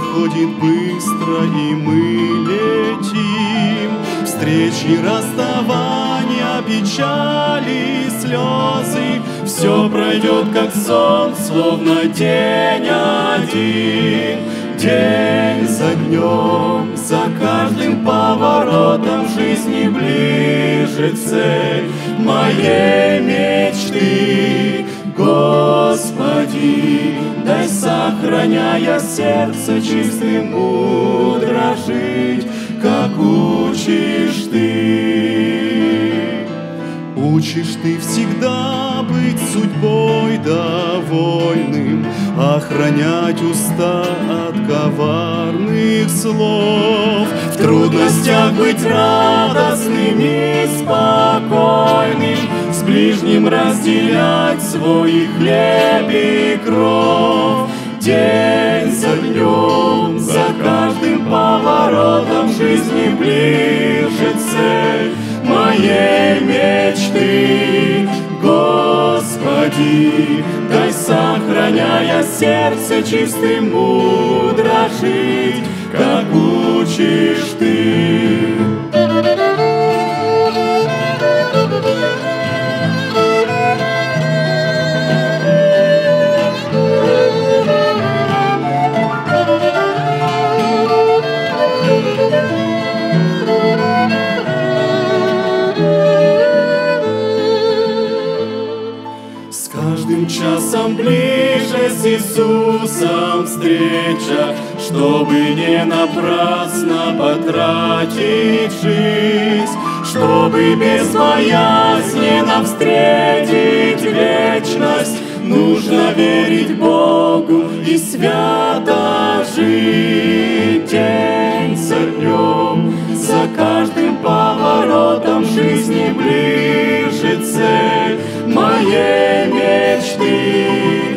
проходит быстро, и мы летим. Встречи, расставания, печали, слезы, все пройдет, как сон, словно день один. День за днем, за каждым поворотом жизни ближе цель моей мечты. Господи, дай, сохраняя сердце чистым, мудро жить, как учишь Ты. Учишь Ты всегда быть судьбой довольным, охранять уста от коварных слов, в трудностях быть радостным и спокойным, с ближним разделять свой хлеб и кровь. День за днем, за каждым поворотом жизни ближе цель моей мечты. Господи, дай, сохраняя сердце чистым, мудро жить, как учишь Ты. С каждым часом ближе с Иисусом встреча, чтобы не напрасно потратить жизнь, чтобы безбоязненно встретить вечность. Нужно верить Богу и свято жить. День за днем, за каждым поворотом жизни ближе цель моей мечты.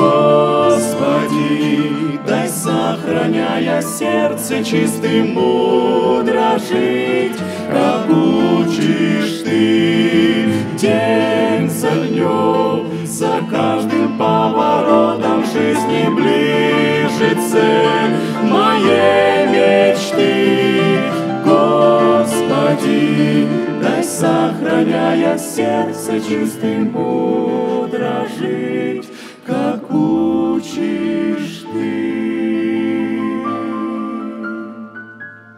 Господи, дай, сохраняя сердце чистым, мудро жить, как учишь Ты. День за днем, за каждым поворотом жизни ближе цель моей мечты. Господи, дай, сохраняя сердце чистым,